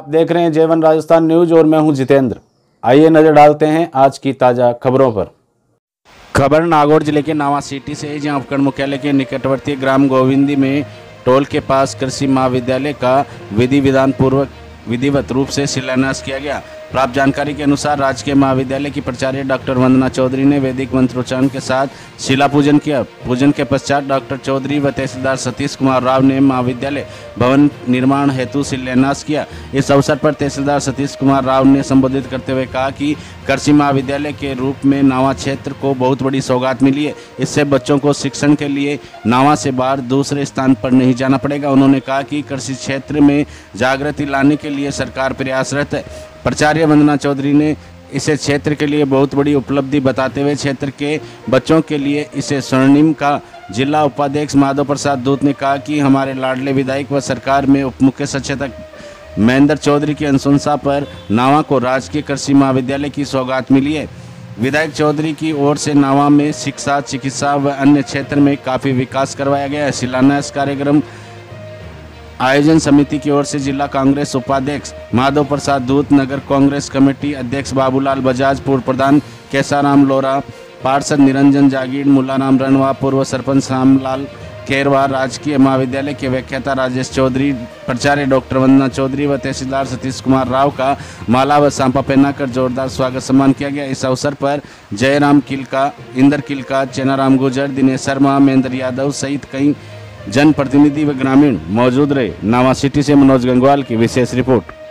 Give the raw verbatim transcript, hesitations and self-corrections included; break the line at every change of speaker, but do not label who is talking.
आप देख रहे हैं जेवन राजस्थान न्यूज और मैं हूं जितेंद्र। आइए नजर डालते हैं आज की ताजा खबरों पर। खबर नागौर जिले के नावा सिटी से है, जहां उपखंड मुख्यालय के निकटवर्ती ग्राम गोविंदी में टोल के पास कृषि महाविद्यालय का विधि विधान पूर्वक विधिवत रूप से शिलान्यास किया गया। प्राप्त जानकारी के अनुसार राजकीय महाविद्यालय की प्राचार्य डॉक्टर वंदना चौधरी ने वैदिक मंत्रोच्चारण के साथ शिला पूजन किया। पूजन के पश्चात डॉक्टर चौधरी व तहसीलदार सतीश कुमार राव ने महाविद्यालय भवन निर्माण हेतु शिलान्यास किया। इस अवसर पर तहसीलदार सतीश कुमार राव ने संबोधित करते हुए कहा कि कृषि महाविद्यालय के रूप में नावा क्षेत्र को बहुत बड़ी सौगात मिली है। इससे बच्चों को शिक्षण के लिए नावा से बाहर दूसरे स्थान पर नहीं जाना पड़ेगा। उन्होंने कहा कि कृषि क्षेत्र में जागृति लाने के लिए सरकार प्रयासरत है। प्राचार्य वंदना चौधरी ने इसे क्षेत्र के लिए बहुत बड़ी उपलब्धि बताते हुए क्षेत्र के बच्चों के लिए इसे स्वर्णिम का। जिला उपाध्यक्ष माधव प्रसाद दूत ने कहा कि हमारे लाडले विधायक व सरकार में उप मुख्य सचेतक महेंद्र चौधरी की अनुशंसा पर नावा को राजकीय कृषि महाविद्यालय की सौगात मिली है। विधायक चौधरी की ओर से नावा में शिक्षा, चिकित्सा व अन्य क्षेत्र में काफ़ी विकास करवाया गया है। शिलान्यास कार्यक्रम आयोजन समिति की ओर से जिला कांग्रेस उपाध्यक्ष माधव प्रसाद दूत, नगर कांग्रेस कमेटी अध्यक्ष बाबूलाल बजाज, पूर्व प्रधान कैसाराम लोरा, पार्षद निरंजन जागीर, मुल्लाराम रणवा, पूर्व सरपंच श्यामलाल खेरवा, राजकीय महाविद्यालय के व्याख्याता राजेश चौधरी, प्राचार्य डॉक्टर वंदना चौधरी व तहसीलदार सतीश कुमार राव का माला व सांपा पहनाकर जोरदार स्वागत सम्मान किया गया। इस अवसर पर जयराम किलका, इंदर किलका, चेनाराम गुजर, दिनेश शर्मा, महेंद्र यादव सहित कई जनप्रतिनिधि व ग्रामीण मौजूद रहे। नावा सिटी से मनोज गंगवाल की विशेष रिपोर्ट।